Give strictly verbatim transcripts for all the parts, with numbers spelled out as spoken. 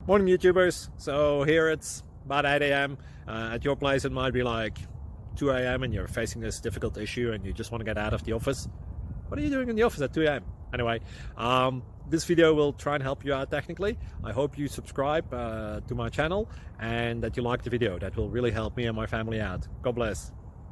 Morning YouTubers. So here it's about eight A M Uh, at your place it might be like two A M and you're facing this difficult issue and you just want to get out of the office. What are you doing in the office at two A M? Anyway, um, this video will try and help you out technically. I hope you subscribe uh, to my channel and that you like the video. That will really help me and my family out. God bless.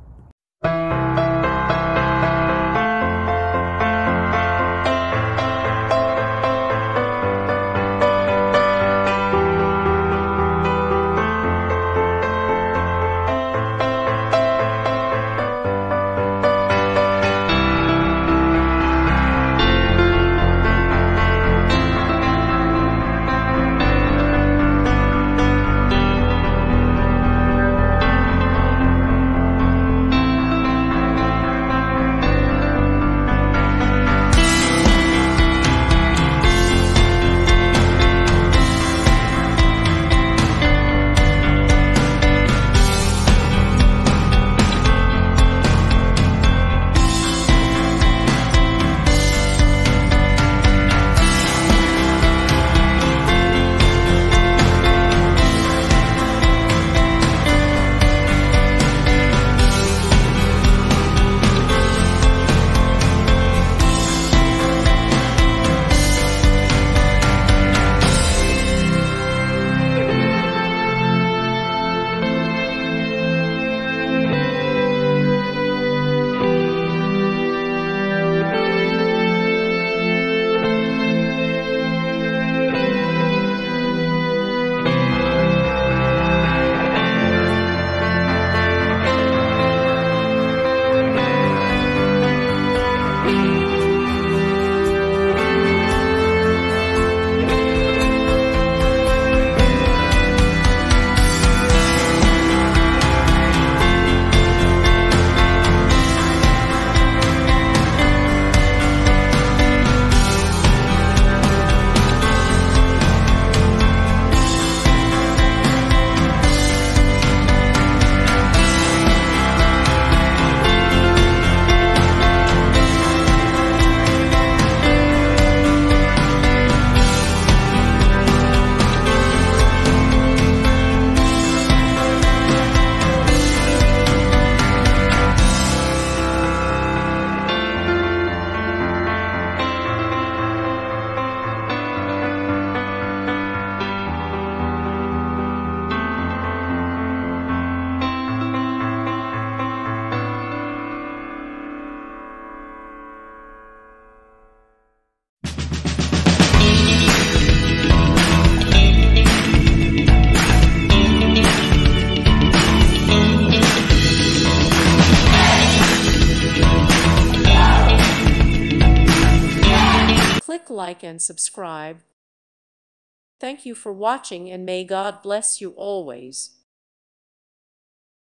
Click like and subscribe. Thank you for watching and may God bless you always.